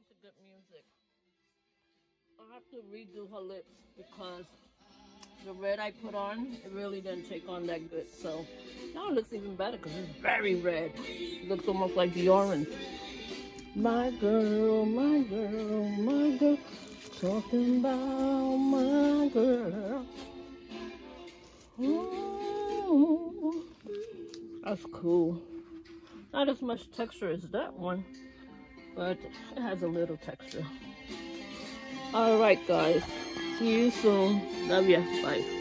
listening to good music. I have to redo her lips because the red I put on, it really didn't take on that good. So now it looks even better because it's very red. It looks almost like the orange. My girl, my girl, my girl, talking about my girl. Ooh, that's cool. Not as much texture as that one, but it has a little texture. All right, guys. See you soon. Love ya. Bye.